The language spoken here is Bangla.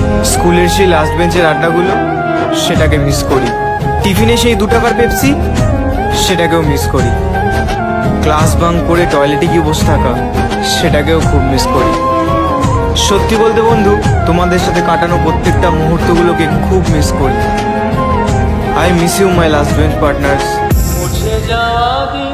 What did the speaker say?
স্কুলের সেই লাস্ট বেঞ্চের আড্ডাগুলো সেটাকে মিস করি। টিফিনে সেই 2 টাকার পেপসি সেটাকেও মিস করি। ক্লাস বাঙ্ক করে টয়লেটে গিয়ে বসে থাকা সেটাকেও খুব মিস করি। সত্যি বলতে বন্ধু, তোমাদের সাথে কাটানো প্রত্যেকটা মুহূর্তগুলোকে খুব মিস করি। I miss you my last bench partners.